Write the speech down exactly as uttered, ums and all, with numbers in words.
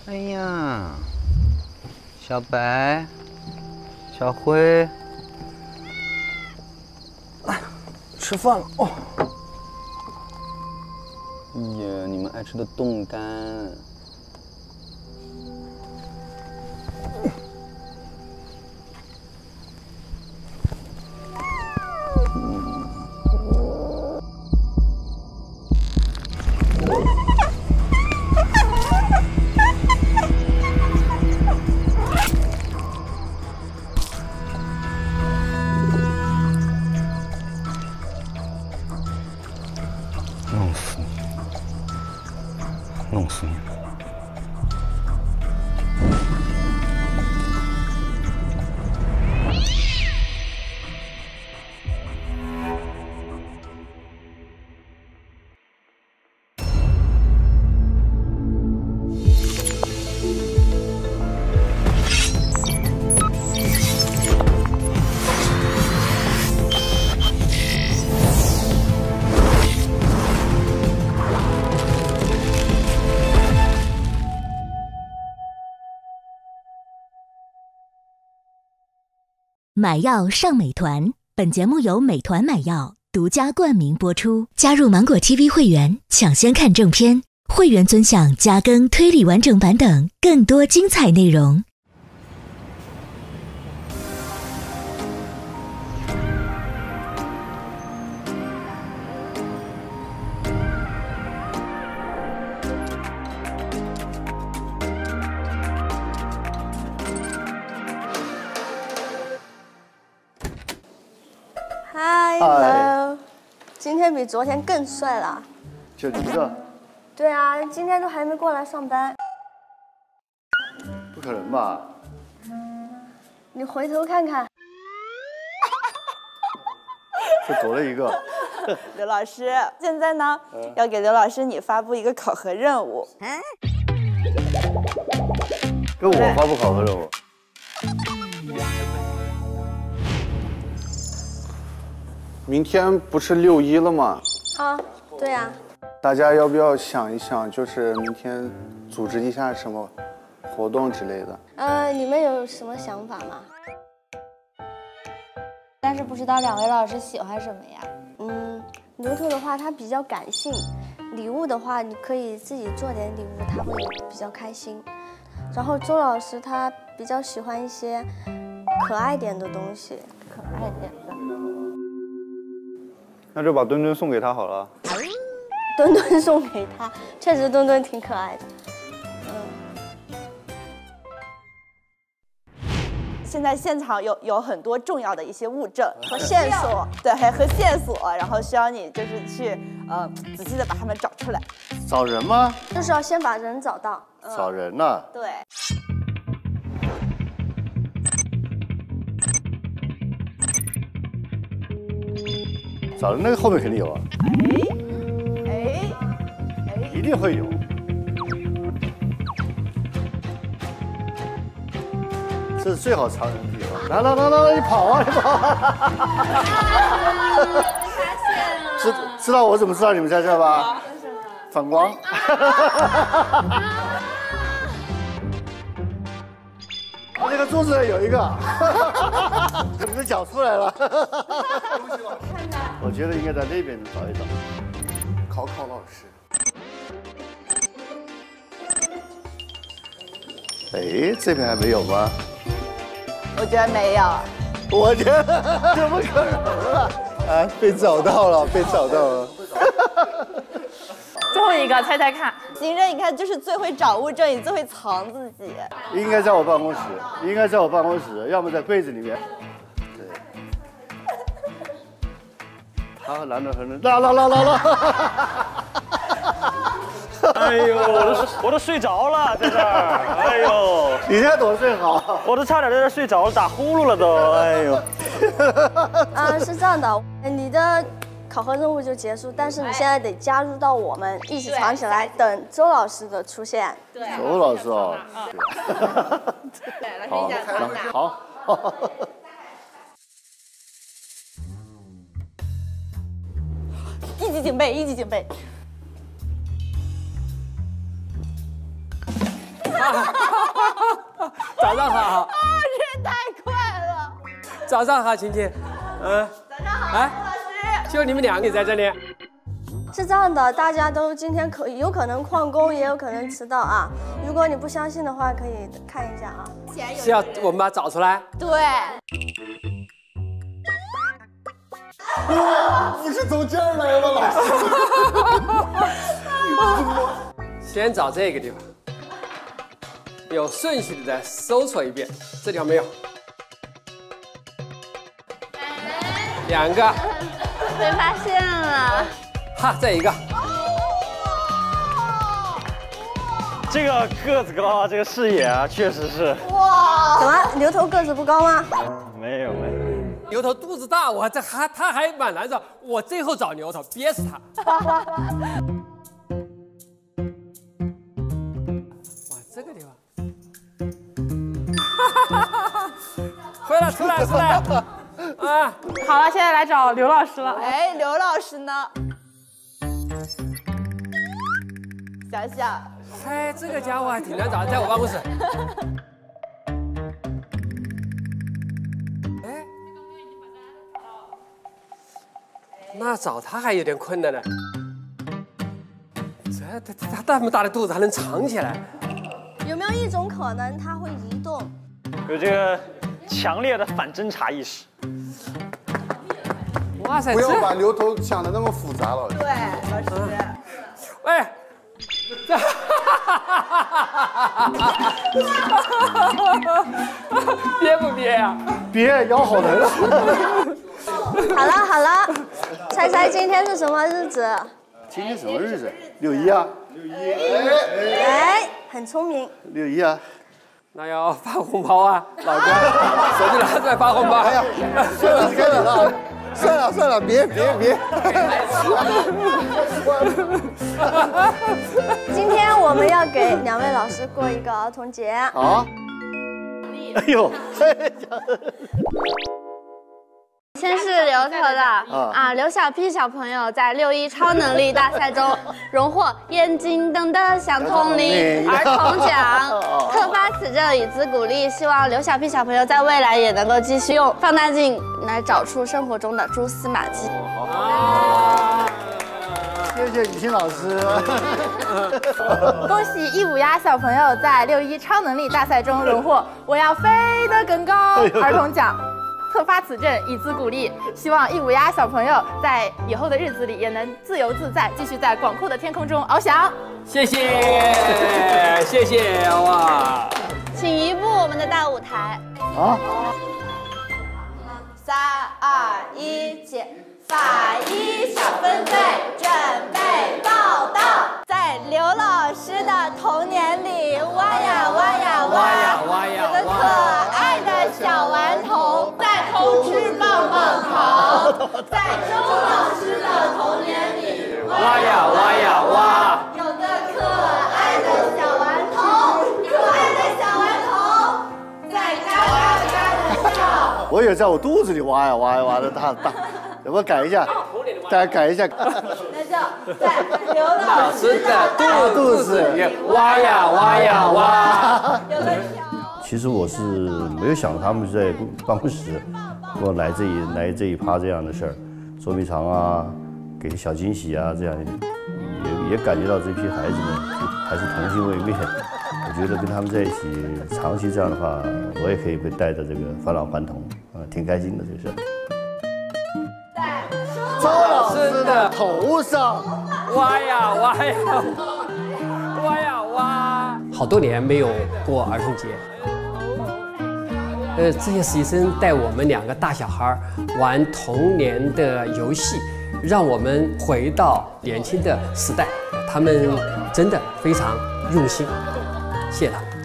哎呀，小白，小辉，吃饭了哦。哎呀，你们爱吃的冻干。弄死你！弄死你！ 买药上美团，本节目由美团买药独家冠名播出。加入芒果 T V 会员，抢先看正片，会员尊享加更、推理完整版等更多精彩内容。 嗨 ，Hello， 今天比昨天更帅了。 就一个？ 对啊，今天都还没过来上班。 不可能吧？ 你回头看看。 就走了一个。 刘老师，现在呢，嗯、要给刘老师你发布一个考核任务。 跟我发布考核任务。明天不是六一了吗？ 啊，对呀、啊。 大家要不要想一想，就是明天组织一下什么活动之类的？ 呃，你们有什么想法吗？ 但是不知道两位老师喜欢什么呀？ 嗯，牛头的话他比较感性，礼物的话你可以自己做点礼物，他会比较开心。然后周老师他比较喜欢一些可爱点的东西， 可爱点的。 那就把墩墩送给他好了。 墩墩送给他，确实墩墩挺可爱的。嗯。 现在现场有有很多重要的一些物证和线索，对，和线索，然后需要你就是去呃仔细的把它们找出来。 找人吗？ 就是要先把人找到。 嗯、 找人呢、啊？ 对。 找人那个后面肯定有啊。 哎哎哎， 一定会有。这是最好藏人的地方。来来来来来，你跑啊你跑啊！知知道我怎么知道你们在这吧？反光。我这个桌子有一个，你的脚出来了。我觉得应该在那边找一找，考考老师。哎，这边还没有吗？ 我觉得没有。 我觉得怎么可能啊？啊，被找到了，被找到了。 最后一个，猜猜看。 行人，你看，就是最会找物证，也最会藏自己。 应该在我办公室，应该在我办公室，要么在柜子里面。对。他男的很啦啦啦啦啦。 哎呦，我都我都睡着了，在这儿。哎呦， 你现在躲得最好， 我都差点在这睡着了，打呼噜了都。哎呦。 啊，是这样的，你的考核任务就结束，但是你现在得加入到我们一起藏起来，等周老师的出现。 对，周老师哦。 对，老师你讲好，好。 一级警备，一级警备。 早上好。 哦，这太快了。 早上好，晴晴。嗯。 早上好， 哎， 老师。 就你们两个在这里。 是这样的，大家都今天可有可能旷工，也有可能迟到啊。如果你不相信的话，可以看一下啊。 是要我们把它找出来？ 对。 不是从这儿来吗，老师？先找这个地方，有顺序的搜索一遍，这地方没有。两个。 被发现了。 哈，再一个。 这个个子高啊，这个视野啊，确实是。 哇！怎么牛头个子不高吗？ 没有没有。 牛头肚子大，我这还他还蛮难找，我最后找牛头，憋死他。哇，这个地方。回来，出来，出来。啊， 好了，现在来找刘老师了。 哎，刘老师呢？想想。 哎，这个家伙还挺难找，在我办公室。哎，那找他还有点困难呢。这他他他那么大的肚子还能藏起来？ 有没有一种可能他会移动？ 有这个强烈的反侦查意识。 哇塞！ 不要把牛头想的那么复杂，老师。 对，老师。 哎。这，憋不憋呀？ 憋，腰好疼。 好了好了，猜猜今天是什么日子？ 今天什么日子？六一啊。六一。 哎，很聪明。 六一啊。 那要发红包啊，老哥，手机拿出来发红包。哎呀， 算了算了，算了算了，别别别。 今天我们要给两位老师过一个儿童节啊！哎呦， 先是刘头的啊啊，刘小 P 小朋友在六一超能力大赛中荣获眼睛瞪得像铜铃儿童奖，特发此证以资鼓励，希望刘小 P 小朋友在未来也能够继续用放大镜来找出生活中的蛛丝马迹。 谢谢雨欣老师。 恭喜一五鸭小朋友在六一超能力大赛中荣获“我要飞得更高”儿童奖。特发此证以资鼓励，希望一五鸭小朋友在以后的日子里也能自由自在，继续在广阔的天空中翱翔。 谢谢，谢谢哇！ 请移步我们的大舞台。 啊！ 三二一，起！法医小分队准备报道，在刘老师的童年里，挖呀挖呀挖，有个可爱的小顽童在偷吃棒棒糖，在周老师的童年里， 挖呀挖呀挖， 有个可爱的小顽童，可爱的小顽童在嘎嘎嘎的笑。 我也在我肚子里挖呀挖呀挖的大大。要不改一下，大家改一下。 那就在刘老师的大肚子里挖呀挖呀挖。 其实我是没有想到他们在办公室给我来这一来这一趴这样的事儿，捉迷藏啊，给个小惊喜啊，这样也也感觉到这批孩子们还是童心未灭。我觉得跟他们在一起长期这样的话，我也可以被带着这个返老还童啊，挺开心的这个事儿。 周老师的头上挖呀挖呀挖呀挖，好多年没有过儿童节。呃，这些实习生带我们两个大小孩玩童年的游戏，让我们回到年轻的时代。他们真的非常用心，谢谢他们。